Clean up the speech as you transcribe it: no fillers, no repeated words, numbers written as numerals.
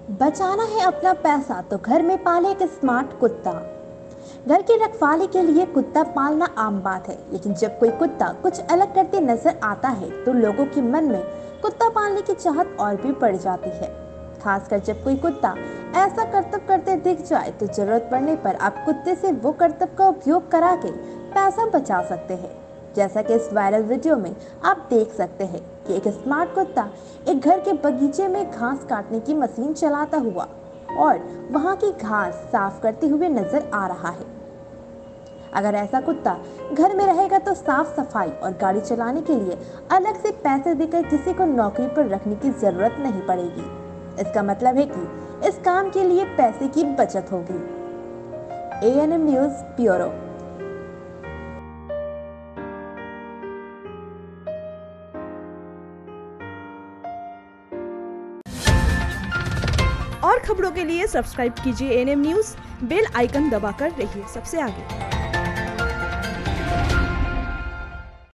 बचाना है अपना पैसा तो घर में पाले एक स्मार्ट कुत्ता। घर की रखवाली के लिए कुत्ता पालना आम बात है, लेकिन जब कोई कुत्ता कुछ अलग करते नजर आता है तो लोगों के मन में कुत्ता पालने की चाहत और भी बढ़ जाती है। खासकर जब कोई कुत्ता ऐसा करतब करते दिख जाए तो जरूरत पड़ने पर आप कुत्ते से वो करतब का उपयोग करा के पैसा बचा सकते हैं। जैसा कि इस वायरल वीडियो में आप देख सकते हैं कि एक स्मार्ट कुत्ता एक घर के बगीचे में घास काटने की मशीन चलाता हुआ और वहां की घास साफ करते हुए नजर आ रहा है। अगर ऐसा कुत्ता घर में रहेगा तो साफ सफाई और गाड़ी चलाने के लिए अलग से पैसे देकर किसी को नौकरी पर रखने की जरूरत नहीं पड़ेगी। इसका मतलब है कि इस काम के लिए पैसे की बचत होगी। ANM news bureau. और खबरों के लिए सब्सक्राइब कीजिए ANM न्यूज़, बेल आइकन दबाकर रहिए सबसे आगे।